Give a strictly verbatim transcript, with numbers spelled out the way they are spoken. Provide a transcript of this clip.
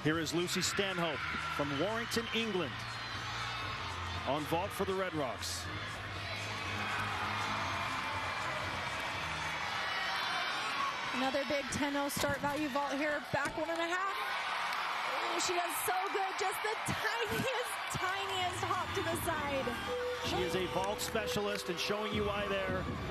Here is Lucy Stanhope from Warrington, England, on vault for the Red Rocks. Another big ten oh start value vault here, back one and a half. Oh, she does so good, just the tiniest, tiniest hop to the side. She is a vault specialist and showing you why there.